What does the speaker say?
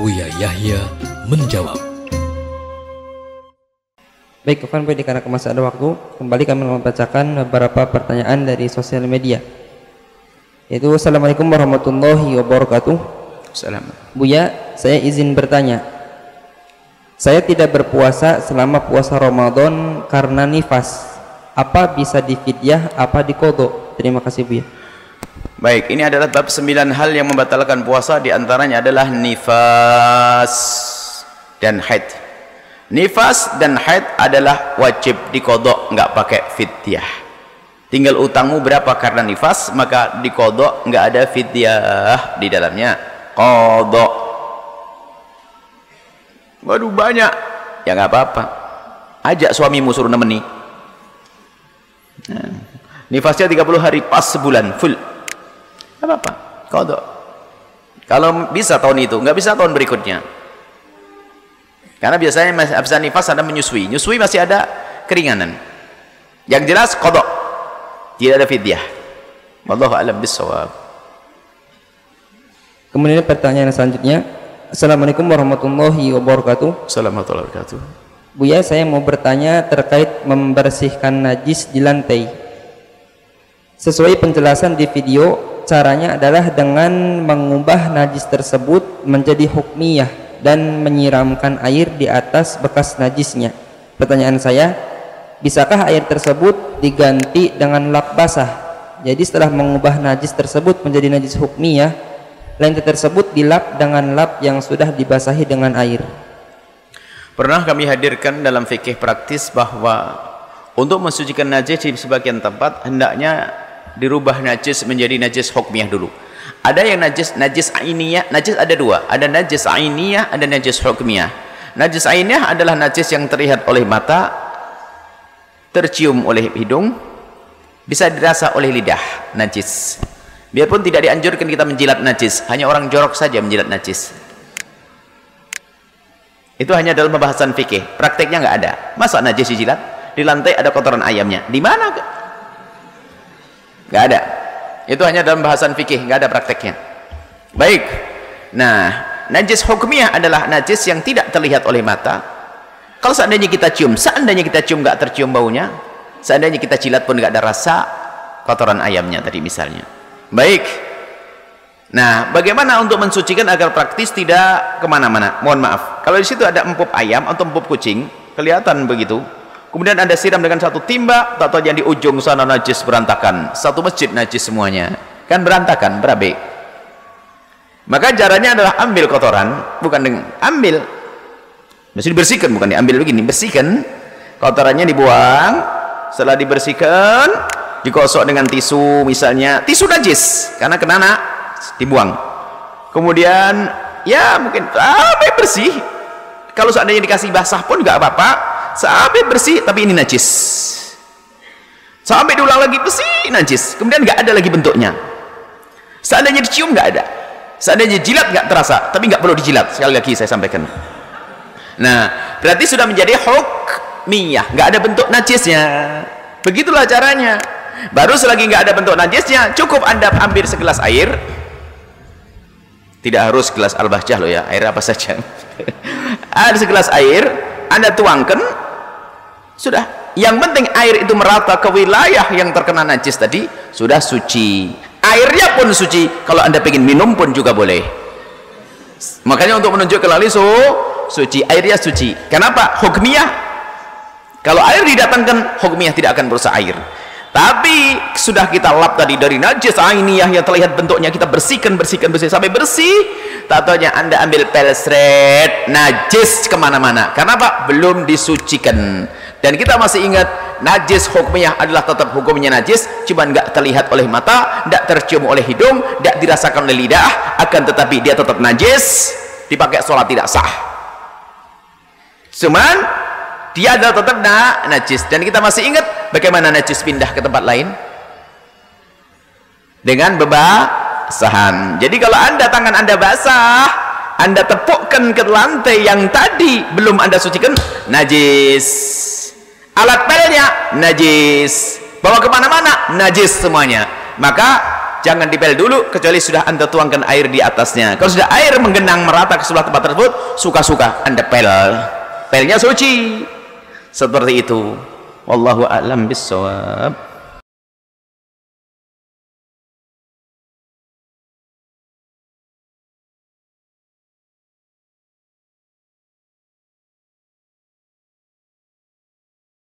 Buya Yahya menjawab. Baik, Kufan, karena masih ada waktu, kembali kami membacakan beberapa pertanyaan dari sosial media. Yaitu, Assalamualaikum warahmatullahi wabarakatuh. Assalamualaikum. Buya, saya izin bertanya. Saya tidak berpuasa selama puasa Ramadan karena nifas. Apa bisa difidyah, apa diqodho? Terima kasih, Buya. Baik, ini adalah bab 9 hal yang membatalkan puasa. Di antaranya adalah nifas dan haid. Nifas dan haid adalah wajib diqodho, nggak pakai fidyah. Tinggal utangmu berapa karena nifas, maka diqodho, nggak ada fidyah di dalamnya. Qodho. Waduh, banyak. Ya nggak apa-apa. Ajak suamimu suruh nemeni. Nah, nifasnya 30 hari pas sebulan full. Nggak apa-apa. Qodho. Kalau bisa tahun itu, nggak bisa tahun berikutnya. Karena biasanya habis nifas ada menyusui. Nyusui masih ada keringanan. Yang jelas qodho. Tidak ada fidyah. Wallahu a'lam bissawab. Kemudian pertanyaan selanjutnya. Assalamualaikum warahmatullahi wabarakatuh. Assalamualaikum warahmatullahi wabarakatuh. Buya, saya mau bertanya terkait membersihkan najis di lantai. Sesuai penjelasan di video, caranya adalah dengan mengubah najis tersebut menjadi hukmiyah dan menyiramkan air di atas bekas najisnya. Pertanyaan saya, bisakah air tersebut diganti dengan lap basah? Jadi setelah mengubah najis tersebut menjadi najis hukmiyah, lantai tersebut dilap dengan lap yang sudah dibasahi dengan air. Pernah kami hadirkan dalam fikih praktis bahwa untuk mensucikan najis di sebagian tempat hendaknya dirubah najis menjadi najis hukmiyah dulu. Ada yang najis ainiyah. Najis ada dua, ada najis ainiyah, ada najis hukmiyah. Najis ainiyah adalah najis yang terlihat oleh mata, tercium oleh hidung, bisa dirasa oleh lidah. Najis, biarpun tidak dianjurkan kita menjilat najis, hanya orang jorok saja menjilat najis. Itu hanya dalam pembahasan fikih, prakteknya nggak ada. Masa najis dijilat? Di lantai ada kotoran ayamnya, di mana? Nggak ada. Itu hanya dalam bahasan fikih, nggak ada prakteknya. Baik. Nah, najis hukmiyah adalah najis yang tidak terlihat oleh mata. Kalau seandainya kita cium nggak tercium baunya, seandainya kita jilat pun nggak ada rasa kotoran ayamnya tadi misalnya. Baik. Nah, bagaimana untuk mensucikan agar praktis tidak kemana-mana? Mohon maaf, kalau di situ ada empuk ayam atau empuk kucing, kelihatan begitu. Kemudian Anda siram dengan satu timba, tak tahu yang di ujung sana najis berantakan. Satu masjid najis semuanya. Kan berantakan, berabe. Maka caranya adalah ambil kotoran, bukan dengan ambil. Mesti dibersihkan, bukan diambil begini, bersihkan. Kotorannya dibuang, setelah dibersihkan, digosok dengan tisu misalnya, tisu najis karena kena dibuang. Kemudian ya mungkin sampai bersih. Kalau seandainya dikasih basah pun nggak apa-apa. Sampai bersih, tapi ini najis. Sampai diulang lagi bersih, najis. Kemudian nggak ada lagi bentuknya. Seandainya dicium nggak ada. Seandainya jilat nggak terasa, tapi nggak perlu dijilat. Sekali lagi saya sampaikan. Nah, berarti sudah menjadi hukmiyah, nggak ada bentuk najisnya. Begitulah caranya. Baru selagi nggak ada bentuk najisnya, cukup Anda ambil segelas air. Tidak harus gelas al-bahjah loh ya, air apa saja. Ada segelas air, Anda tuangkan, sudah. Yang penting air itu merata ke wilayah yang terkena najis tadi, sudah suci. Airnya pun suci. Kalau Anda pengen minum pun juga boleh. Makanya untuk menunjukkan lali suci, airnya suci. Kenapa? Hukmiyah. Kalau air didatangkan, hukmiyah tidak akan berusaha air. Tapi sudah kita lap tadi dari najis ainiyah yang terlihat bentuknya, kita bersihkan sampai bersih. Tak taunya Anda ambil pelesret, najis kemana-mana. Kenapa? Belum disucikan. Dan kita masih ingat, najis hukmiyah adalah tetap hukumnya najis, cuma nggak terlihat oleh mata, nggak tercium oleh hidung, nggak dirasakan oleh lidah, akan tetapi dia tetap najis, dipakai sholat tidak sah. Cuman dia adalah tetap najis. Dan kita masih ingat bagaimana najis pindah ke tempat lain dengan basahan. Jadi kalau tangan Anda basah, Anda tepukkan ke lantai yang tadi belum Anda sucikan, najis. Alat pelnya najis, bawa kemana-mana najis semuanya. Maka jangan dipel dulu kecuali sudah anda tuangkan air di atasnya. Kalau sudah air menggenang merata ke sebelah tempat tersebut, suka-suka anda pel, pelnya suci. Seperti itu. Wallahu a'lam bissawab.